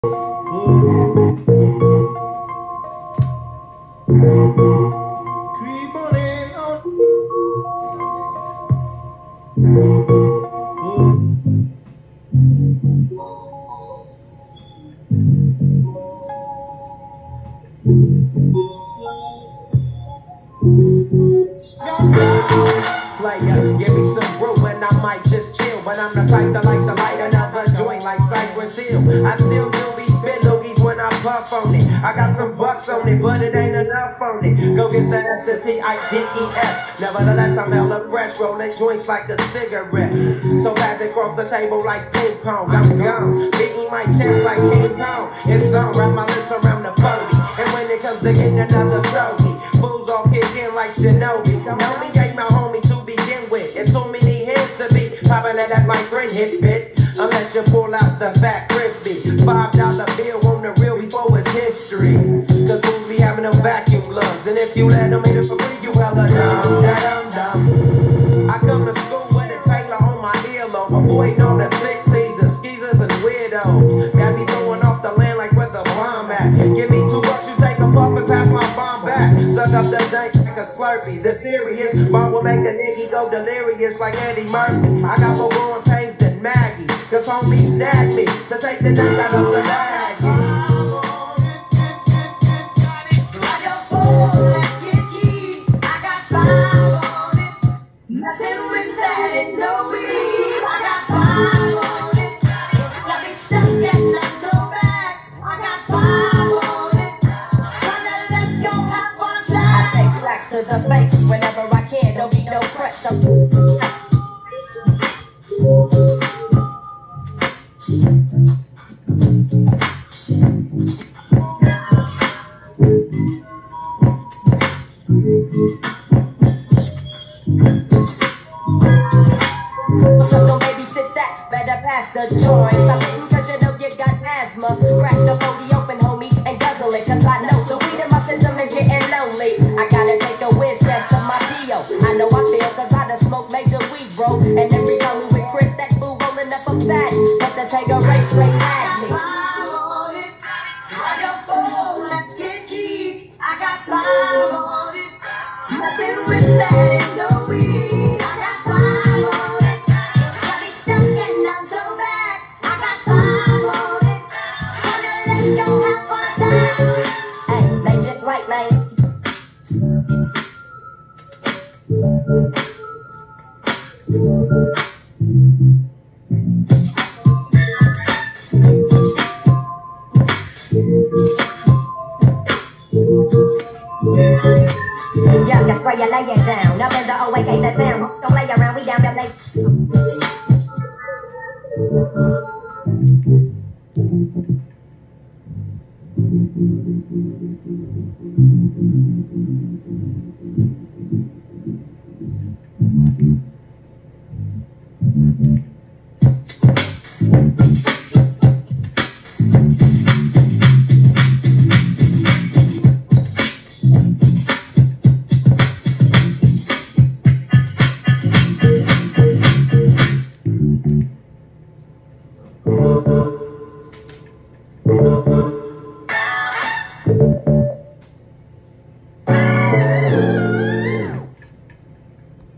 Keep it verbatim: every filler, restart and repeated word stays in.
Player, give me some brew and I might just chill. But I'm the type that like to light another joint like Cypress Hill. I still do these spit loogies when I puff on it. I got some bucks on it, but it ain't enough on it. Go get the S the T I D E F. Nevertheless, I'm hella fresh, rolling joints like a cigarette. So fast across the table like ping pong. I'm gone, beating my chest like King Kong. It's on, wrap my lips around the phony. And when it comes to getting another stogie, fools all kick in like Shinobi. Know me ain't my homie to begin with. It's too many hits to be popular that my friend hit bit. Unless you pull out the fat crispy five dollar bill on the real before it's history. Cause fools be having them vacuum lungs. And if you let them hit it for free, you hella dumb, dumb, dumb. I come to school with a Taylor on my earlobe, avoiding all the flick teasers, skeezers, and weirdos. Got me throwing off the land like where the bomb at. Give me two bucks, you take a puff and pass my bomb back. Suck up the dank like a Slurpee. The serious bomb will make a nigga go delirious like Eddie Murphy. I got more growing pains than Maggie, cause homies nagged me to take the dank out of the bag. To the face whenever I can, don't be no pressure. So don't babysit that, better pass the joint. Stop it cause you know you got asthma. Crack the forty open, homie, and guzzle it. Cause I know the weed in my system is getting lonely. I gotta take a whiz test to my P O. I know I feel cause I done smoked major weed, bro. And every time we with Chris, that fool rolling up a fat. But to take a race straight at me. I want it. I got four, let's get deep. I got five on it. Nothing with that in the weed. I got five on it. Got me stuck and I'm so bad. I got five on it. Gonna let go have fun time. Hey, make it right, man. Yeah, that's why you lay it down. Up in the O A K the town. Don't lay around, we down, down, lay. Thank you.